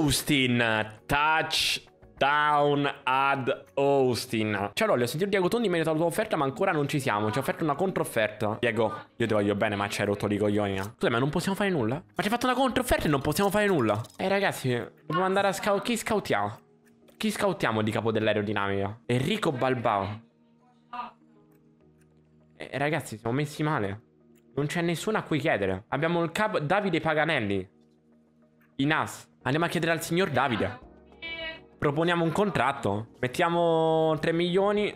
Austin. Touchdown ad Austin. Ciao Lolli, ho sentito Diego Tondi in merito alla tua offerta, ma ancora non ci siamo. Ci ha offerto una controfferta. Diego, io ti voglio bene, ma ci hai rotto i coglioni. Scusa, ma non possiamo fare nulla? Ma ci hai fatto una controfferta e non possiamo fare nulla. Ragazzi, dobbiamo andare a chi scoutiamo? Chi scoutiamo di capo dell'aerodinamica? Enrico Balbao. Ragazzi, siamo messi male. Non c'è nessuno a cui chiedere. Abbiamo il capo Davide Paganelli in AS. Andiamo a chiedere al signor Davide. Proponiamo un contratto. Mettiamo 3 milioni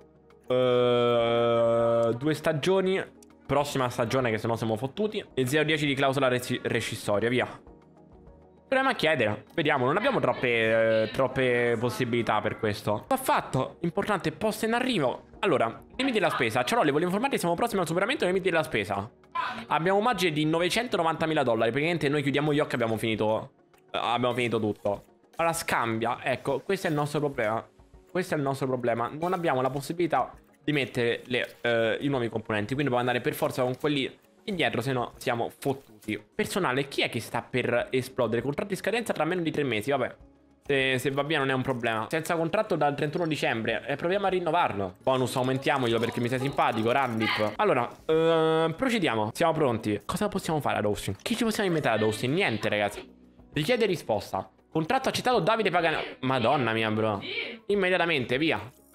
2 stagioni. Prossima stagione, che sennò siamo fottuti. E 0,10 di clausola rescissoria, via. Proviamo a chiedere. Vediamo, non abbiamo troppe possibilità per questo. Va fatto. Importante, posto in arrivo. Allora, limiti della spesa. Ciao, volevo informarti, siamo prossimi al superamento dei limiti della spesa. Abbiamo un margine di $990.000. Praticamente noi chiudiamo gli occhi e abbiamo finito tutto. Allora, scambia. Ecco, questo è il nostro problema. Questo è il nostro problema. Non abbiamo la possibilità di mettere i nuovi componenti. Quindi dobbiamo andare per forza con quelli indietro, se no siamo fottuti. Personale, chi è che sta per esplodere? Contratto di scadenza tra meno di 3 mesi, vabbè. Se va via non è un problema. Senza contratto dal 31 dicembre. E proviamo a rinnovarlo. Bonus aumentiamoglielo perché mi sei simpatico, Randip. Allora, procediamo. Siamo pronti. Cosa possiamo fare ad Austin? Chi ci possiamo inventare ad Austin? Niente, ragazzi. Richiede risposta. Contratto accettato Davide Paganelli. Madonna mia, bro. Immediatamente, via.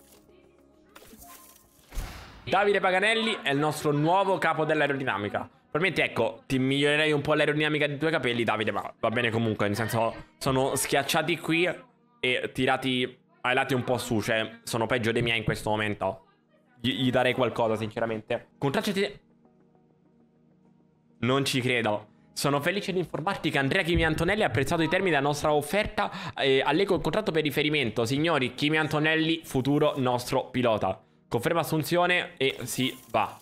Davide Paganelli è il nostro nuovo capo dell'aerodinamica. Probabilmente, ecco, ti migliorerei un po' l'aerodinamica dei tuoi capelli, Davide, ma va bene comunque. Nel senso, sono schiacciati qui e tirati ai lati un po' su. Cioè, sono peggio dei miei in questo momento. Gli darei qualcosa, sinceramente. Contratto. Non ci credo. Sono felice di informarti che Andrea Kimi Antonelli ha apprezzato i termini della nostra offerta a lei col contratto per riferimento. Signori, Kimi Antonelli, futuro nostro pilota. Conferma assunzione e si va.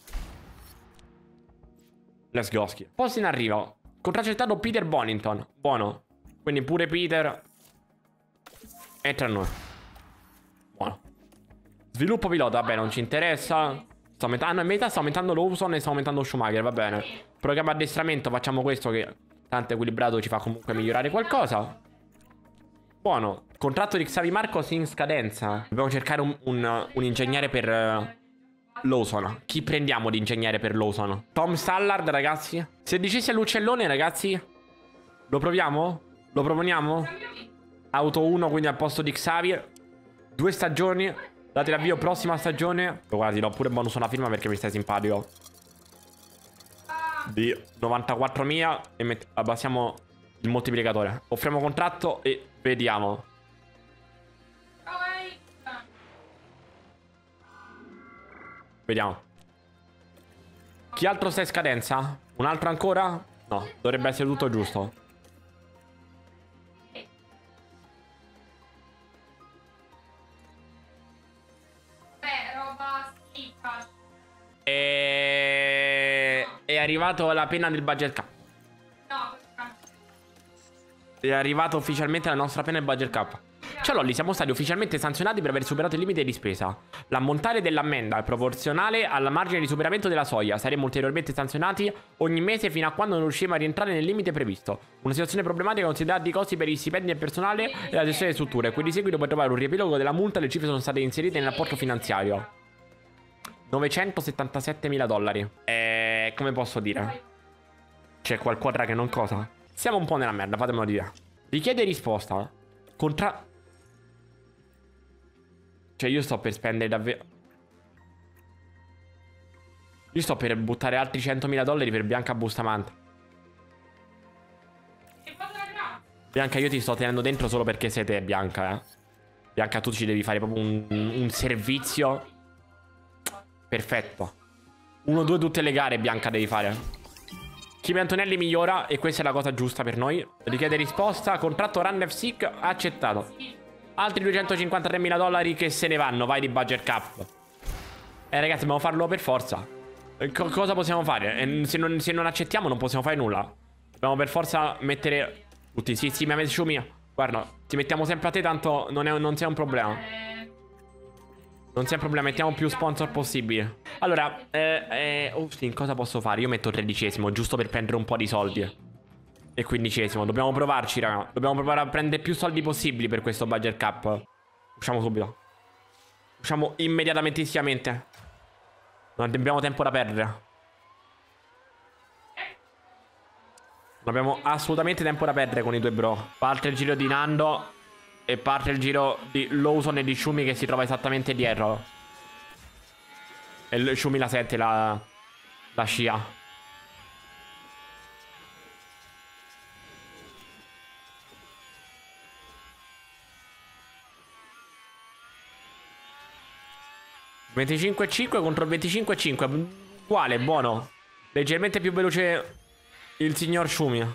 Let's go. Posto in arrivo. Contratto accettato Peter Bonington. Buono. Quindi pure Peter. E tra noi. Buono. Sviluppo pilota. Vabbè, non ci interessa. No, in verità sta aumentando Lawson e sta aumentando Schumacher. Va bene. Programma addestramento. Facciamo questo che tanto equilibrato ci fa comunque migliorare qualcosa. Buono. Contratto di Xavi Marcos in scadenza. Dobbiamo cercare un ingegnere per Lawson. Chi prendiamo di ingegnere per Lawson? Tom Stallard, ragazzi. Se dicessi all'uccellone, ragazzi, lo proviamo? Lo proponiamo? Auto 1, quindi al posto di Xavi. 2 stagioni. Date l'avvio, prossima stagione. Guarda, ti do pure bonus una firma perché mi stai simpatico. Di 94.000. E abbassiamo il moltiplicatore. Offriamo contratto e vediamo. Vediamo. Chi altro sta in scadenza? Un altro ancora? No, dovrebbe essere tutto giusto. È arrivato la penna del budget cap. È arrivato ufficialmente la nostra penna del budget cap. Ciao Lolli, siamo stati ufficialmente sanzionati per aver superato il limite di spesa. L'ammontare dell'ammenda è proporzionale al margine di superamento della soglia. Saremo ulteriormente sanzionati ogni mese fino a quando non riusciremo a rientrare nel limite previsto. Una situazione problematica considerata i costi per gli stipendi del personale e la gestione delle strutture. Qui di seguito per trovare un riepilogo della multa. Le cifre sono state inserite nel rapporto finanziario. $977.000. Come posso dire? C'è qualcosa che non cosa? Siamo un po' nella merda, fatemelo dire. Richiede risposta. Cioè io sto per spendere davvero. Io sto per buttare altri $100.000 per Bianca Bustamante. Bianca, io ti sto tenendo dentro solo perché sei te, Bianca, Bianca, tu ci devi fare proprio un servizio perfetto. 1-2 tutte le gare, Bianca, devi fare. Kimi Antonelli migliora e questa è la cosa giusta per noi. Richiede risposta. Contratto Run FC accettato. Altri $253.000 che se ne vanno. Vai di budget cap. Ragazzi, dobbiamo farlo per forza. Cosa possiamo fare? Se non accettiamo non possiamo fare nulla. Dobbiamo per forza mettere tutti. Sì, mi avete Shumi. Guarda, ti mettiamo sempre a te, tanto non sei un problema. Non c'è problema, mettiamo più sponsor possibili. Allora, Austin, cosa posso fare? Io metto 13esimo, giusto per prendere un po' di soldi. E 15esimo. Dobbiamo provarci, raga. Dobbiamo provare a prendere più soldi possibili per questo budget cap. Usciamo subito. Usciamo immediatamente. Non abbiamo tempo da perdere. Non abbiamo assolutamente tempo da perdere con i due bro. Parte il giro di Nando e parte il giro di Lawson e di Shumi che si trova esattamente dietro. E Shumi la sente la scia. (25,5 contro il 25,5). Uguale, buono. Leggermente più veloce il signor Shumi.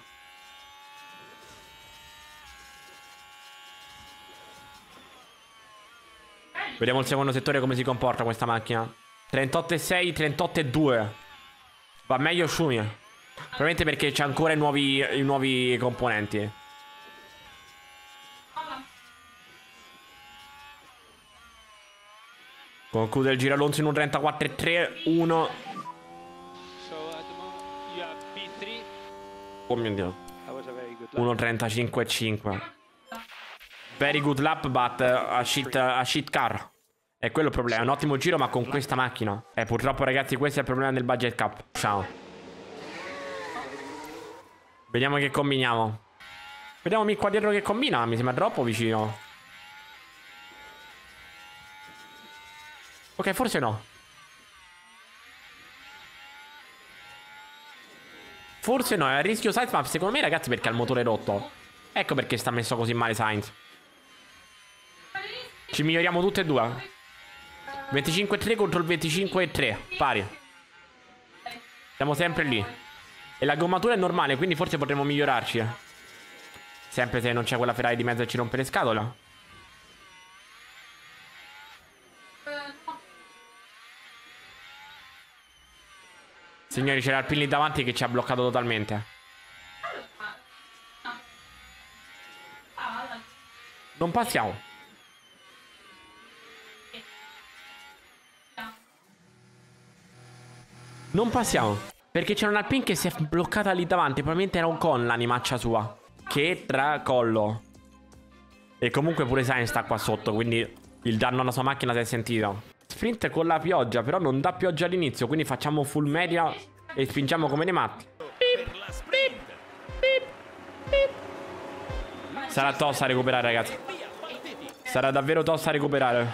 Vediamo il secondo settore come si comporta questa macchina. 38,6, 38,2. Va meglio Shumi. Probabilmente perché c'è ancora i nuovi componenti. Conclude il giro Alonso in un 34,3, 1. Oh mio Dio. 1,35,5. Very good lap, but a shit car. È quello il problema. È un ottimo giro, ma con questa macchina. Purtroppo, ragazzi, questo è il problema del budget cap. Ciao. Vediamo che combiniamo. Vediamo qua dietro che combina. Mi sembra troppo vicino. Ok, forse no. Forse no, è a rischio Sainz, ma secondo me, ragazzi, perché ha il motore rotto. Ecco perché sta messo così male Sainz. Ci miglioriamo tutte e due. 25,3 contro il 25,3. Pari. Siamo sempre lì. E la gommatura è normale, quindi forse potremmo migliorarci. Sempre se non c'è quella Ferrari di mezzo e ci rompe le scatole. Signori, c'era Alpine lì davanti che ci ha bloccato totalmente. Non passiamo. Non passiamo. Perché c'era un Alpine che si è bloccata lì davanti. Probabilmente era un con l'animaccia sua. Che tracollo. E comunque pure Sainz sta qua sotto, quindi il danno alla sua macchina si è sentito. Sprint con la pioggia, però non dà pioggia all'inizio, quindi facciamo full media e spingiamo come dei matti. Beep, beep, beep, beep. Sarà tosta a recuperare, ragazzi. Sarà davvero tosta a recuperare.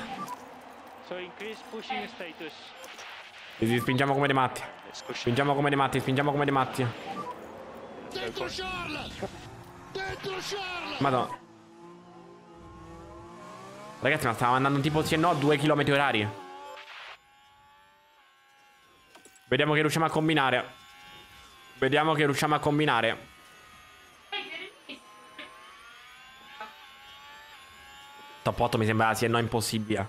E spingiamo come dei matti. Spingiamo come dei matti, spingiamo come dei matti. Dentro Charles! Dentro Charles! Madonna. Ragazzi, ma stavamo andando tipo sì e no a 2 km orari. Vediamo che riusciamo a combinare. Vediamo che riusciamo a combinare. Top 8 mi sembra sì e no impossibile.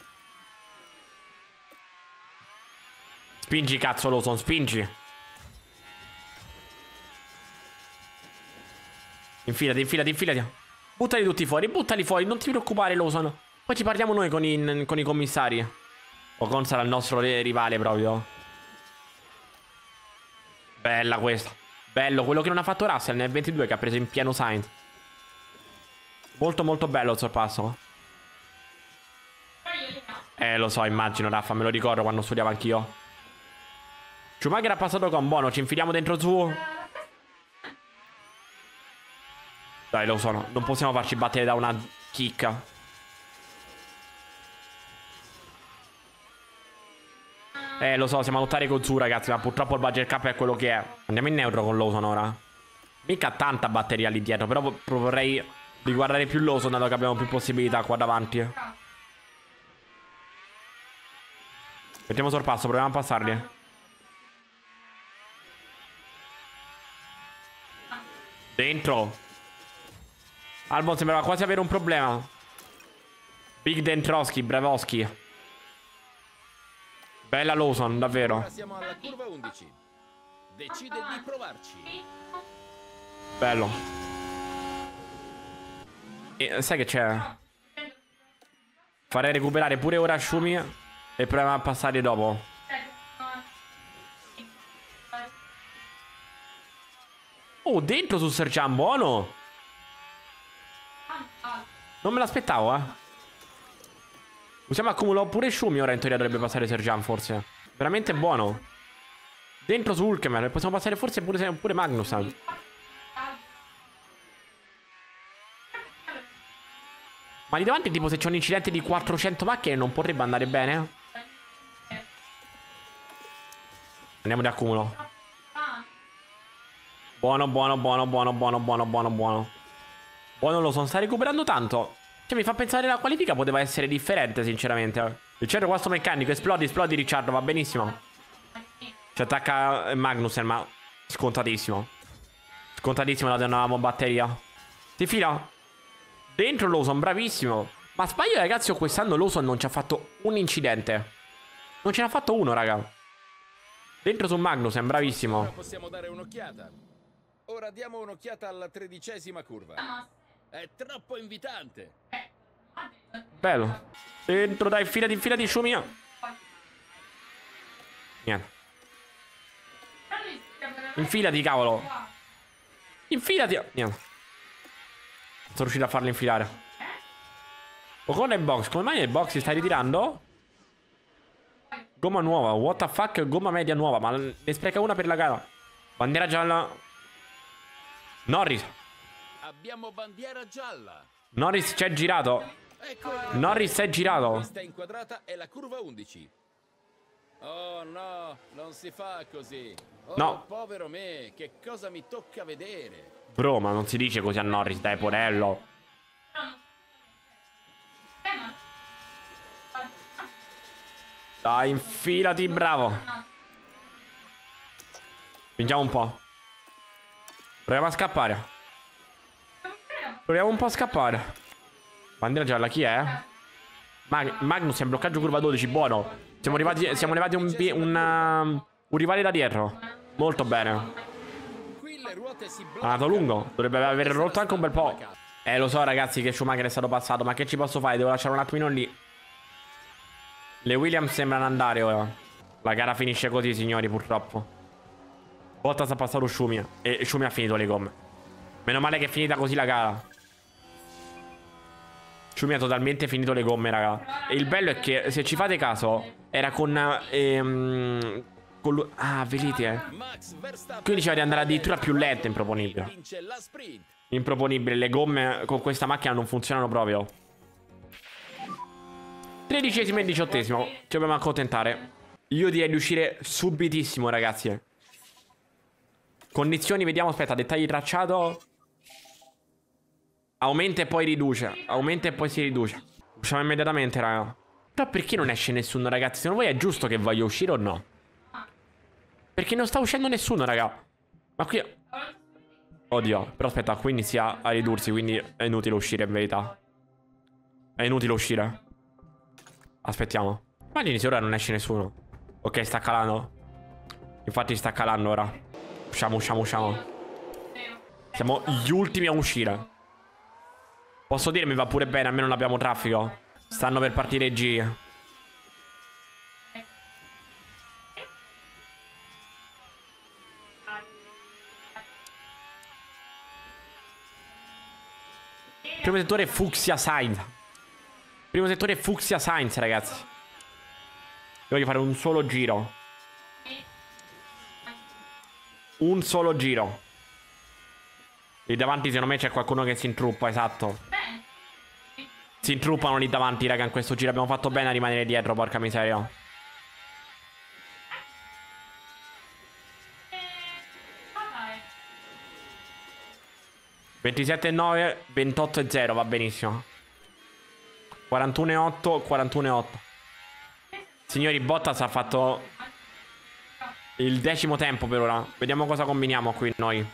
Spingi, cazzo, Lawson, spingi. Infilati, infilati, infilati. Buttali tutti fuori, non ti preoccupare, Lawson. Poi ci parliamo noi con i commissari. Ocon sarà il nostro rivale proprio. Bella questa. Bello, quello che non ha fatto Russell nel 22 che ha preso in pieno Sainz. Molto molto bello il sorpasso. Lo so, immagino, Raffa, me lo ricordo quando studiavo anch'io. Schumacher ha passato con buono, ci infiliamo dentro su. Dai, lo sono, non possiamo farci battere da una chicca. Lo so, siamo a lottare con su, ragazzi, ma purtroppo il budget cap è quello che è. Andiamo in neutro con Lawson ora. Mica tanta batteria lì dietro, però vorrei riguardare più Lawson, dato che abbiamo più possibilità qua davanti. Mettiamo sorpasso, proviamo a passarli. Dentro. Albon sembrava quasi avere un problema. Big Dentroschi, Bravoschi. Bella Lawson, davvero. Ora siamo alla curva 11. Decide di provarci. Bello. E sai che c'è? Farei recuperare pure ora Shumi e proviamo a passare dopo. Oh, dentro su Sergian, buono. Non me l'aspettavo, Usiamo accumulo pure Shumi. Ora in teoria dovrebbe passare Sergian, forse. Veramente buono. Dentro su Hulkman. Possiamo passare forse pure Magnus. Ma lì davanti tipo se c'è un incidente di 400 macchine non potrebbe andare bene? Andiamo di accumulo. Buono, buono, buono, buono, buono, buono, buono, buono. Buono, lo sta recuperando tanto. Cioè mi fa pensare la qualifica poteva essere differente sinceramente. Il centro questo meccanico. Esplodi, esplodi Ricciardo, va benissimo. Ci attacca Magnussen, ma scontatissimo. Scontatissimo la nuova batteria. Si fila. Dentro Lawson, bravissimo. Ma sbaglio ragazzi o quest'anno Lawson non ci ha fatto un incidente. Non ce n'ha fatto uno raga. Dentro su Magnussen, bravissimo. Ora possiamo dare un'occhiata. Ora diamo un'occhiata alla 13ª curva. È troppo invitante. Bello. Dentro dai, infilati Shumi. Niente. Infilati cavolo. Infilati. Niente. Sono riuscito a farlo infilare. Ocon nel box. Come mai nel box si sta ritirando? Gomma nuova. What the fuck? Gomma media nuova. Ma ne spreca una per la gara. Bandiera gialla. Norris. Abbiamo bandiera gialla. Norris ci è girato. Norris è girato. Questa inquadrata è la curva 11. Oh no, non si fa così. Oh, no. Povero me, che cosa mi tocca vedere. Bro, ma non si dice così a Norris, dai, porello. Dai, infilati, bravo. Spingiamo un po'. Proviamo a scappare. Proviamo un po' a scappare. Bandiera gialla, chi è? Magnus è in bloccaggio curva 12, buono. Siamo arrivati un rivale da dietro. Molto bene. Ha andato lungo. Dovrebbe aver rotto anche un bel po'. Lo so ragazzi che Schumacher è stato passato. Ma che ci posso fare? Devo lasciare un attimino lì. Le Williams sembrano andare ora. La gara finisce così signori purtroppo. Bottas ha passato Schumi. E Schumi ha finito le gomme. Meno male che è finita così la gara. Schumi ha totalmente finito le gomme raga. E il bello è che se ci fate caso era con vedete Quindi diceva di andare addirittura più lento. Improponibile. Improponibile. Le gomme con questa macchina non funzionano proprio. 13esimo e 18esimo. Ci dobbiamo accontentare. Io direi di uscire subitissimo ragazzi. Condizioni, vediamo, aspetta, dettagli tracciato. Aumenta e poi riduce. Aumenta e poi si riduce. Usciamo immediatamente raga. Però perché non esce nessuno ragazzi? Secondo voi è giusto che voglio uscire o no? Perché non sta uscendo nessuno raga. Ma qui... Oddio. Però aspetta, qui inizia a ridursi. Quindi è inutile uscire in verità. È inutile uscire. Aspettiamo. Ma all'inizio ora non esce nessuno. Ok, sta calando. Infatti sta calando ora. Usciamo, usciamo, usciamo. Siamo gli ultimi a uscire. Posso dire mi va pure bene, almeno non abbiamo traffico. Stanno per partire i giri. Primo settore Fucsia Sainz. Primo settore Fucsia Sainz ragazzi. Io voglio fare un solo giro. Un solo giro. Lì davanti secondo me c'è qualcuno che si intruppa, esatto. Si intruppano lì davanti raga in questo giro. Abbiamo fatto bene a rimanere dietro, porca miseria. (27,9) 28,0 va benissimo. 41,8 41,8. Signori, Bottas ha fatto il 10° tempo per ora. Vediamo cosa combiniamo qui noi.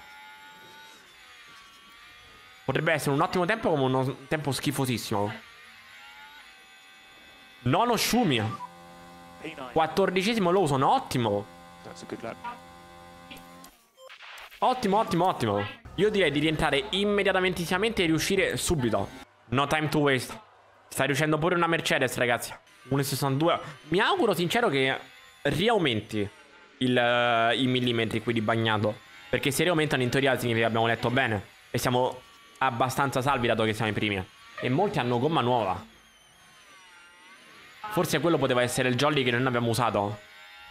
Potrebbe essere un ottimo tempo come un tempo schifosissimo. Nono Schumi. 14esimo Lawson, ottimo. Ottimo, ottimo, ottimo. Io direi di rientrare immediatamente e riuscire subito. No time to waste. Sta riuscendo pure una Mercedes ragazzi. 1,62. Mi auguro sincero che riaumenti i millimetri qui di bagnato. Perché se aumentano in teoria significa che abbiamo letto bene. E siamo abbastanza salvi dato che siamo i primi. E molti hanno gomma nuova. Forse quello poteva essere il jolly che noi non abbiamo usato.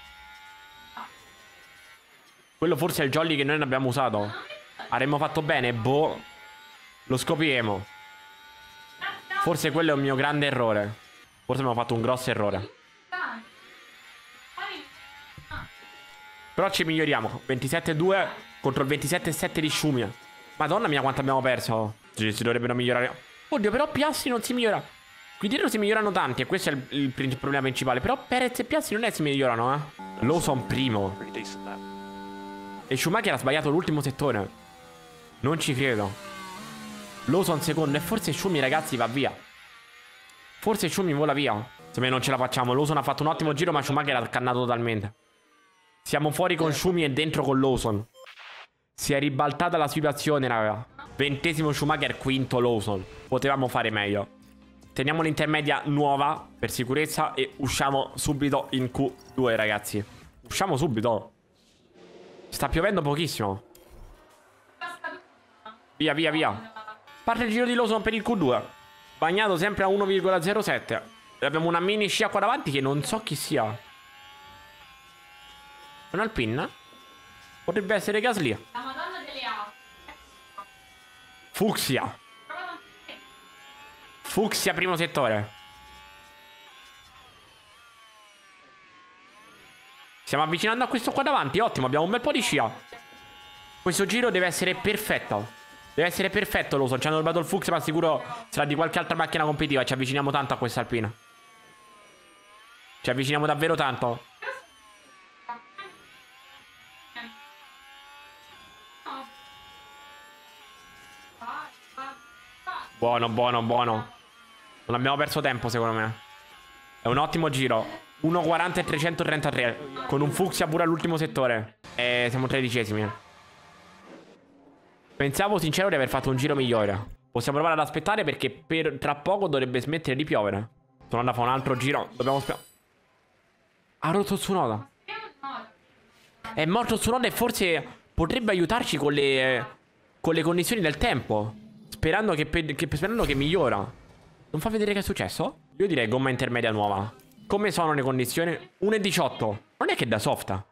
Quello forse è il jolly che noi non abbiamo usato. Avremmo fatto bene? Boh. Lo scopriremo. Forse quello è un mio grande errore. Forse abbiamo fatto un grosso errore. Però ci miglioriamo. 27-2 contro il 27-7 di Shumi. Madonna mia quanto abbiamo perso. Sì, si dovrebbero migliorare. Oddio, però Piastri non si migliora. Qui dietro si migliorano tanti e questo è il problema principale. Però Perez e Piastri non è che si migliorano, eh. Lawson primo. E Schumacher ha sbagliato l'ultimo settore. Non ci credo. Lawson secondo. E forse Schumi, ragazzi, va via. Forse Schumi vola via. Se me non ce la facciamo. Lawson ha fatto un ottimo giro, ma Schumacher ha cannato totalmente. Siamo fuori con Schumi e dentro con Lawson. Si è ribaltata la situazione, raga. 20° Schumacher, quinto Lawson. Potevamo fare meglio. Teniamo l'intermedia nuova per sicurezza e usciamo subito in Q2, ragazzi. Usciamo subito. Sta piovendo pochissimo. Via, via, via. Parte il giro di Lawson per il Q2. Bagnato sempre a 1,07. E abbiamo una mini scia qua davanti che non so chi sia. Un Alpine? Potrebbe essere Gasly. La Madonna delle auto. Fucsia. Fucsia primo settore. Stiamo avvicinando a questo qua davanti. Ottimo, abbiamo un bel po' di scia. Questo giro deve essere perfetto. Deve essere perfetto, Lawson. Ci hanno rubato il Fucsia, ma sicuro sarà di qualche altra macchina competitiva. Ci avviciniamo tanto a questa Alpina. Ci avviciniamo davvero tanto. Buono, buono, buono. Non abbiamo perso tempo, secondo me. È un ottimo giro. 1,40 e 333. Con un Fucsia pure all'ultimo settore. E siamo 13esimi. Pensavo sincero di aver fatto un giro migliore. Possiamo provare ad aspettare perché tra poco dovrebbe smettere di piovere. Sono andato a fare un altro giro. Dobbiamo aspettare. Ha rotto Tsunoda. È morto Tsunoda e forse potrebbe aiutarci con le condizioni del tempo. Sperando che migliora. Non fa vedere che è successo? Io direi gomma intermedia nuova. Come sono le condizioni? 1,18. Non è che è da soft. Ma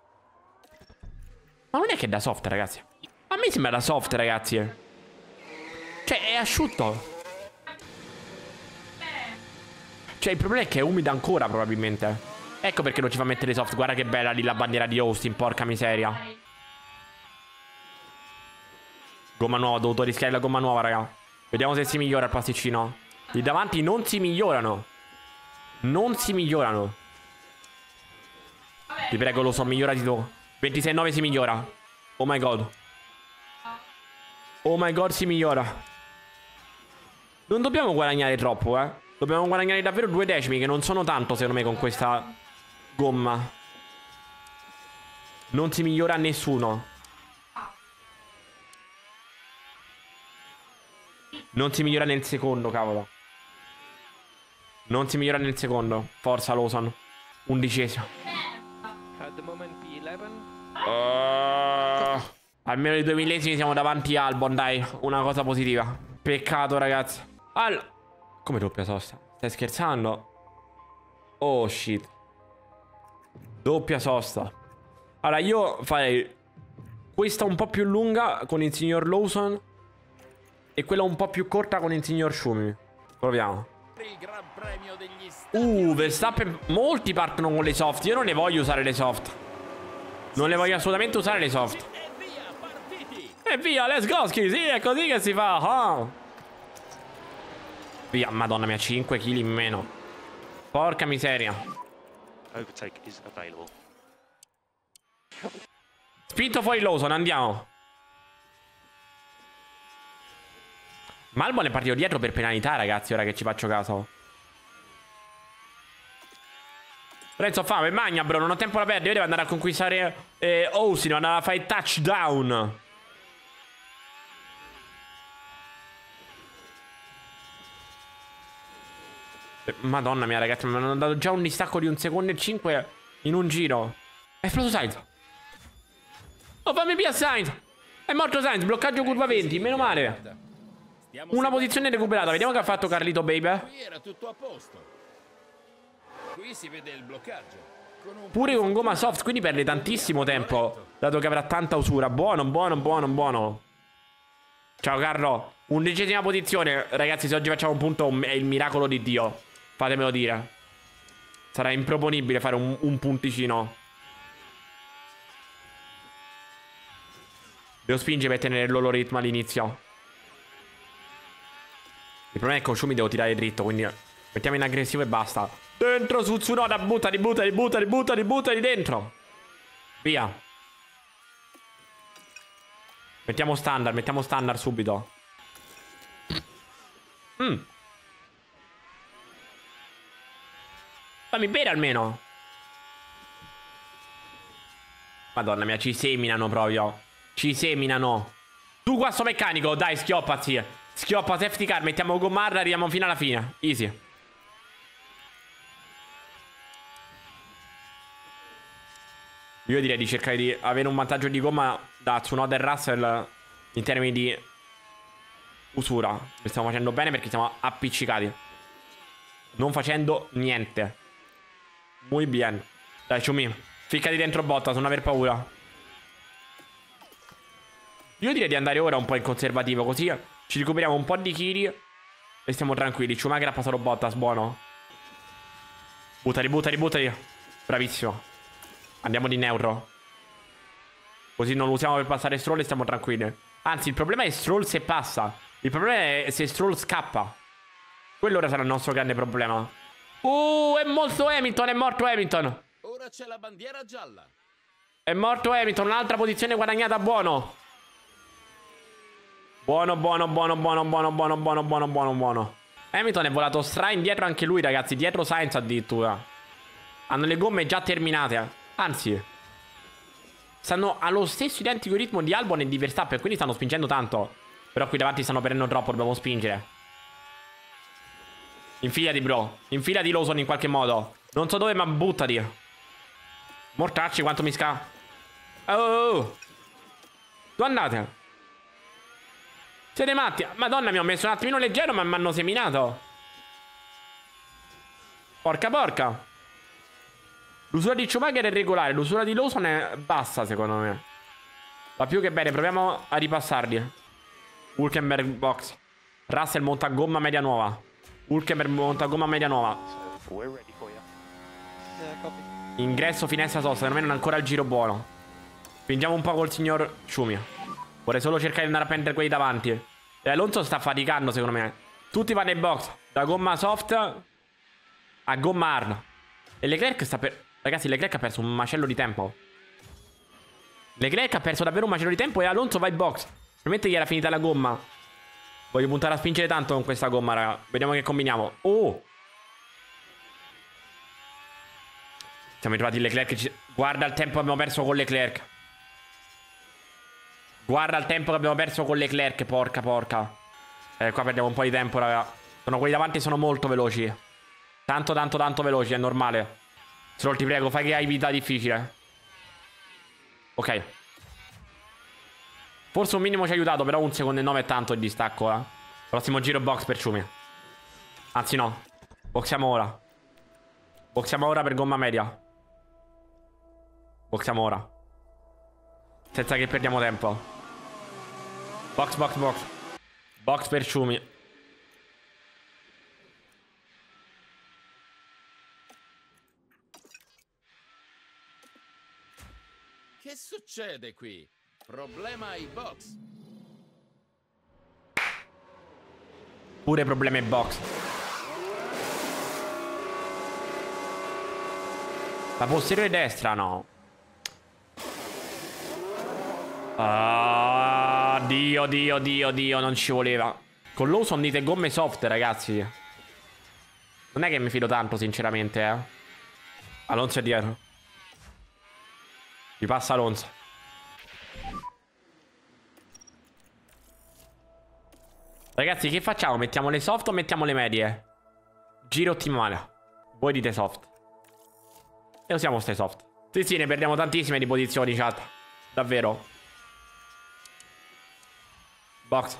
non è che è da soft, ragazzi. A me sembra da soft, ragazzi. Cioè, è asciutto. Cioè, il problema è che è umida ancora, probabilmente. Ecco perché non ci fa mettere soft. Guarda che bella lì la bandiera di Austin, porca miseria. Gomma nuova, ho dovuto rischiare la gomma nuova, raga. Vediamo se si migliora il pasticcino. Lì davanti non si migliorano. Non si migliorano. Ti prego, lo so, migliorati tu. 26,9 si migliora. Oh my god. Oh my god, si migliora. Non dobbiamo guadagnare troppo, eh. Dobbiamo guadagnare davvero 2 decimi, che non sono tanto, secondo me, con questa gomma. Non si migliora nessuno. Non si migliora nel secondo, cavolo. Non si migliora nel secondo. Forza Lawson. 11esimo. Almeno i 2 millesimi siamo davanti a Albon, dai. Una cosa positiva. Peccato, ragazzi. Come doppia sosta? Stai scherzando? Oh shit. Doppia sosta. Allora io farei questa un po' più lunga con il signor Lawson e quella un po' più corta con il signor Schumi. Proviamo. Verstappen. Molti partono con le soft. Io non ne voglio usare le soft. Non le voglio assolutamente usare le soft. E via, let's go, sì, è così che si fa. Oh. Via, madonna mia, 5 kg in meno. Porca miseria. Spinto fuori Lawson, andiamo. Ma Albon è partito dietro per penalità, ragazzi, ora che ci faccio caso. Renzo fame, magna bro, non ho tempo da perdere. Io devo andare a conquistare Austin, devo andare a fare il touchdown. Madonna mia, ragazzi, mi hanno dato già un distacco di 1 secondo e 5 in un giro. È esploso Sainz. Oh, fammi via Sainz. È morto Sainz, bloccaggio curva 20, meno male. Una posizione recuperata, vediamo che ha fatto Carlito Baby. Qui era tutto a posto. Qui si vede il bloccaggio. Pure con gomma soft, quindi perde tantissimo tempo, dato che avrà tanta usura. Buono, buono, buono, buono. Ciao Carlo. 11ª posizione. Ragazzi, se oggi facciamo un punto è il miracolo di Dio. Fatemelo dire. Sarà improponibile fare un punticino. Devo spingere per tenere il loro ritmo all'inizio. Il problema è che con Shumi devo tirare dritto, quindi mettiamo in aggressivo e basta. Dentro su Tsunoda, buttali, buttali, buttali, buttali, buttali dentro. Via. Mettiamo standard subito. Fammi bere almeno. Madonna mia, ci seminano proprio. Ci seminano. Tu guasto meccanico, dai, schioppazi. Schioppa, safety car, mettiamo gommarra, arriviamo fino alla fine. Easy. Io direi di cercare di avere un vantaggio di gomma da Tsunoda e Russell in termini di usura. Lo stiamo facendo bene perché siamo appiccicati. Non facendo niente. Muy bien. Dai, Ciumi, ficcati dentro Bottas, non aver paura. Io direi di andare ora un po' in conservativo, così ci recuperiamo un po' di chili e stiamo tranquilli. Schumacher ha passato Bottas, buono. Buttali, buttali, buttali. Bravissimo. Andiamo di neutro. Così non lo usiamo per passare Stroll e stiamo tranquilli. Anzi, il problema è Stroll se passa. Il problema è se Stroll scappa. Quello ora sarà il nostro grande problema. È morto Hamilton, è morto Hamilton. Ora c'è la bandiera gialla. È morto Hamilton, un'altra posizione guadagnata, buono. Buono, buono, buono, buono, buono, buono, buono, buono, buono, buono. Hamilton è volato indietro anche lui, ragazzi. Dietro Sainz addirittura. Hanno le gomme già terminate. Anzi, stanno allo stesso identico ritmo di Albon e di Verstappen, quindi stanno spingendo tanto. Però qui davanti stanno perdendo troppo, dobbiamo spingere. Infilati, bro. Infilati Lawson in qualche modo. Non so dove, ma buttati. Mortacci, quanto mi sca... Oh. Dove andate? Siete matti? Madonna, mi ho messo un attimino leggero, ma mi hanno seminato. Porca porca. L'usura di Schumacher è regolare, l'usura di Lawson è bassa, secondo me. Va più che bene, proviamo a ripassarli. Hülkenberg box. Russell monta gomma media nuova. Hülkenberg monta gomma media nuova. Ingresso, finestra sosta. Secondo me non è ancora il giro buono. Spingiamo un po' col signor Schumi. Vorrei solo cercare di andare a prendere quelli davanti. E Alonso sta faticando, secondo me. Tutti vanno in box. Da gomma soft a gomma hard. E Leclerc sta per... Ragazzi, Leclerc ha perso un macello di tempo. Leclerc ha perso davvero un macello di tempo e Alonso va in box. Probabilmente gli era finita la gomma. Voglio puntare a spingere tanto con questa gomma, raga. Vediamo che combiniamo. Oh! Siamo arrivati in Leclerc. Guarda il tempo che abbiamo perso con Leclerc. Guarda il tempo che abbiamo perso con Leclerc. Porca porca. Qua perdiamo un po' di tempo, raga. Quelli davanti sono molto veloci. Tanto, tanto, tanto veloci, è normale. Solo ti prego, fai che hai vita difficile. Ok. Forse un minimo ci ha aiutato, però 1 secondo e 9 è tanto il distacco, eh. Prossimo giro box per Ciumi. Anzi no. Boxiamo ora. Boxiamo ora per gomma media. Boxiamo ora. Senza che perdiamo tempo. Box, box, box. Box per Ciumi. Che succede qui? Problema ai box. Pure problema ai box. La posteriore destra no. Ah, Dio, Dio, Dio, Dio, non ci voleva. Con Lawson dite gomme soft, ragazzi. Non è che mi fido tanto, sinceramente, eh. Alonso è dietro. Ti passa Alonso. Ragazzi, che facciamo? Mettiamo le soft o mettiamo le medie? Giro ottimale. Voi dite soft. E usiamo ste soft. Sì, sì, ne perdiamo tantissime di posizioni, chat. Davvero. Box.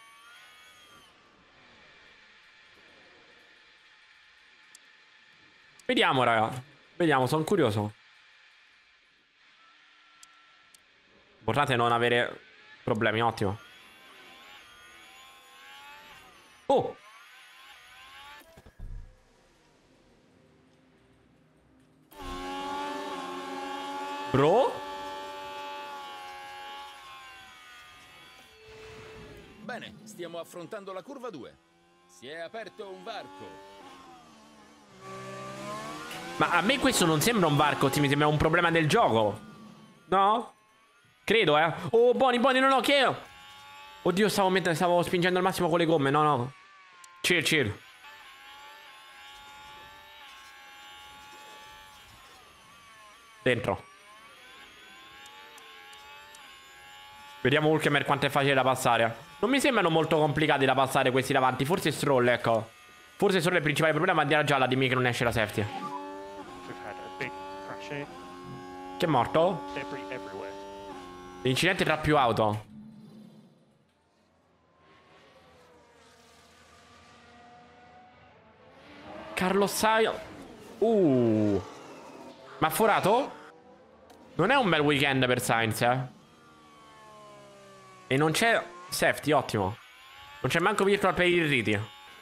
Vediamo, raga. Vediamo, sono curioso. Importante non avere problemi, ottimo. Oh! Bro? Bene, stiamo affrontando la curva 2. Si è aperto un varco. Ma a me questo non sembra un varco, mi sembra un problema del gioco. No? Credo, eh. Oh, Bonnie, no, no, che è? Oddio, stavo spingendo al massimo con le gomme, no, no. Chill, chill. Dentro. Vediamo Hulkemer quanto è facile da passare. Non mi sembrano molto complicati da passare questi davanti. Forse Stroll, ecco. Forse Stroll è il principale problema. Bandiera gialla, dimmi che non esce la safety. Che è morto? L'incidente tra più auto. Carlos Sainz. Ma ha forato? Non è un bel weekend per Sainz, eh. E non c'è safety, ottimo. Non c'è manco virtual per i riti.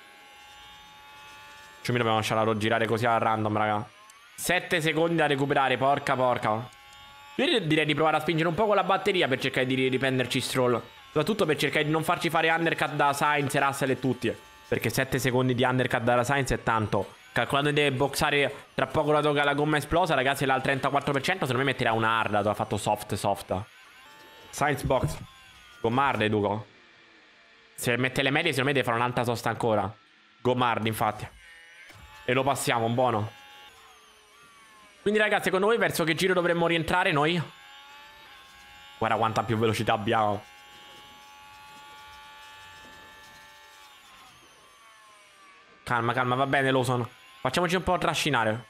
Ci mi dobbiamo lasciarlo girare così a random, raga. 7 secondi da recuperare, porca. Io direi di provare a spingere un po' con la batteria per cercare di riprenderci Stroll. Soprattutto per cercare di non farci fare undercut da Sainz, Russell e tutti. Perché 7 secondi di undercut da Sainz è tanto. Calcolando di deve boxare tra poco la gomma esplosa, ragazzi, là al 34%, secondo me metterà una hard, ha fatto soft. Sainz box. Gomard, Educo. Se mette le medie, secondo me deve fare un'altra sosta ancora. Gomard, infatti. E lo passiamo, buono. Quindi, ragazzi, secondo voi verso che giro dovremmo rientrare noi? Guarda quanta più velocità abbiamo. Calma, va bene, Lawson. Facciamoci un po' trascinare.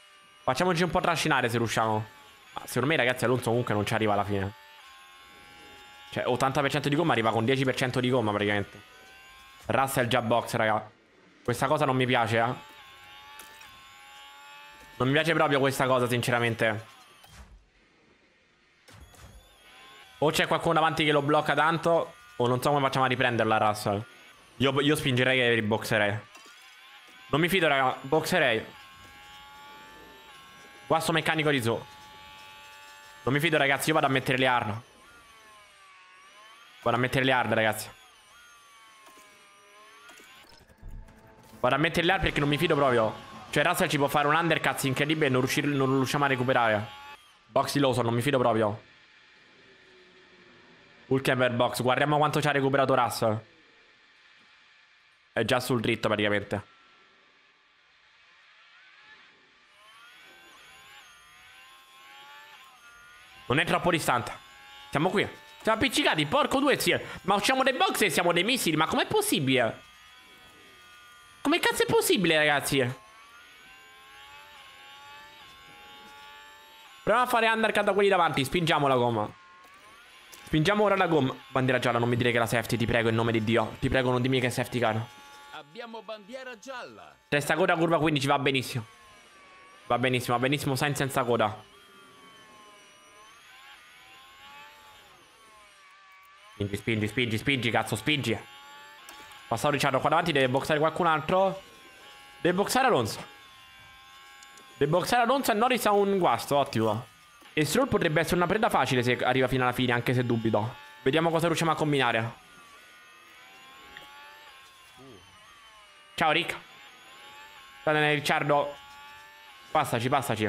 Se riusciamo. Ma secondo me, ragazzi, Alonso comunque non ci arriva alla fine. Cioè, 80% di gomma arriva con 10% di gomma, praticamente. Russell già box, raga. Questa cosa non mi piace, eh. Non mi piace proprio questa cosa, sinceramente. O c'è qualcuno davanti che lo blocca tanto, o non so come facciamo a riprenderla, Russell. Io spingerei e riboxerei. Non mi fido, raga. Boxerei. Guasto meccanico di Zo. Non mi fido, ragazzi. Io vado a mettere le hard. Ragazzi. Vado a mettere le hard perché non mi fido proprio. Cioè, Russell ci può fare un undercut incredibile e non riusciamo a recuperare. Box di Lawson, non mi fido proprio. Hulkenberg box. Guardiamo quanto ci ha recuperato Russell. È già sul dritto, praticamente. Non è troppo distante. Siamo qui. Siamo appiccicati, porco due, sì. Ma usciamo dai box e siamo dei missili. Ma com'è possibile? Come cazzo è possibile, ragazzi? Proviamo a fare undercut da quelli davanti. Spingiamo la gomma. Spingiamo ora la gomma. Bandiera gialla, non mi dire che è la safety, ti prego, in nome di Dio. Ti prego, non dimmi che è safety car. Abbiamo bandiera gialla. Testa coda, curva 15, va benissimo. Va benissimo, Sainz senza coda. Spingi, cazzo, spingi. Passato Ricciardo qua davanti, deve boxare qualcun altro. Deve boxare Alonso. E Norris ha un guasto, ottimo. E Stroll potrebbe essere una preda facile se arriva fino alla fine, anche se dubito. Vediamo cosa riusciamo a combinare. Ciao, Rick. Bene, Ricciardo. Passaci.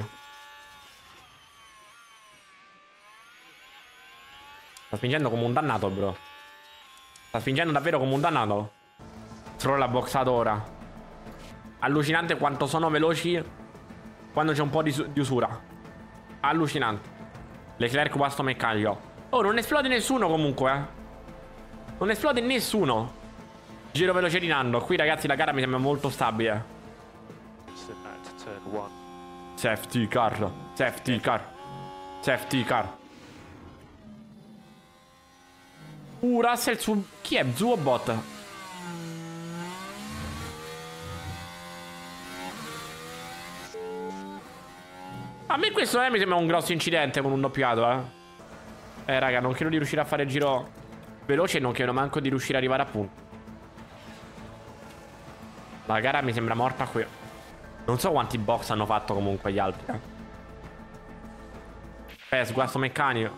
Sta spingendo come un dannato, bro. Sta spingendo davvero come un dannato. Stroll l'ha boxato ora. Allucinante quanto sono veloci quando c'è un po' di usura. Allucinante. Leclerc guasto meccanico. Oh, non esplode nessuno comunque, eh. Non esplode nessuno. Giro veloce di Nando. Qui, ragazzi, la gara mi sembra molto stabile. Safety car. Russell su... Chi è? Zuobot. A me questo mi sembra un grosso incidente con un doppiato, raga, non credo di riuscire a fare il giro veloce e non credo manco di riuscire ad arrivare a punto. La gara mi sembra morta qui. Non so quanti box hanno fatto comunque gli altri, sguasto meccanico.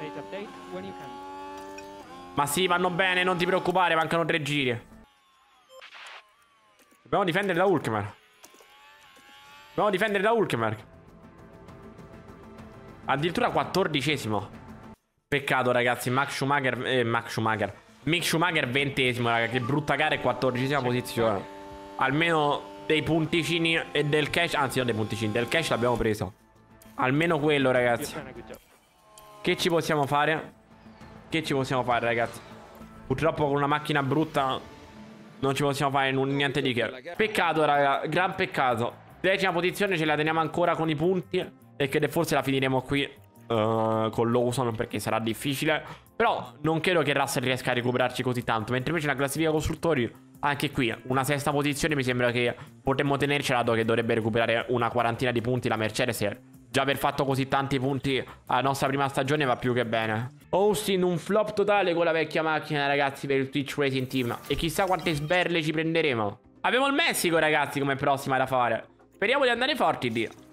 Ma sì, vanno bene, non ti preoccupare, mancano 3 giri. Dobbiamo difendere da Hulkenberg. Dobbiamo difendere da Hulkenberg. Addirittura 14esimo. Peccato, ragazzi. Mick Schumacher 20esimo, raga. Che brutta gara e 14esima posizione. Almeno dei punticini e del cash. Anzi, non dei punticini, del cash l'abbiamo preso. Almeno quello, ragazzi. Che ci possiamo fare? Che ci possiamo fare, ragazzi? Purtroppo con una macchina brutta non ci possiamo fare niente di che. Peccato, raga. Gran peccato. 10ª posizione ce la teniamo ancora con i punti. E che forse la finiremo qui con Lawson, perché sarà difficile. Però non credo che Russell riesca a recuperarci così tanto. Mentre invece la classifica costruttori, anche qui una 6ª posizione mi sembra che potremmo tenercela, dato che dovrebbe recuperare una 40ina di punti la Mercedes. Già aver fatto così tanti punti alla nostra prima stagione va più che bene. Austin, un flop totale con la vecchia macchina, ragazzi, per il Twitch Racing Team. E chissà quante sberle ci prenderemo. Abbiamo il Messico, ragazzi, come prossima da fare. Speriamo di andare forti, Dio.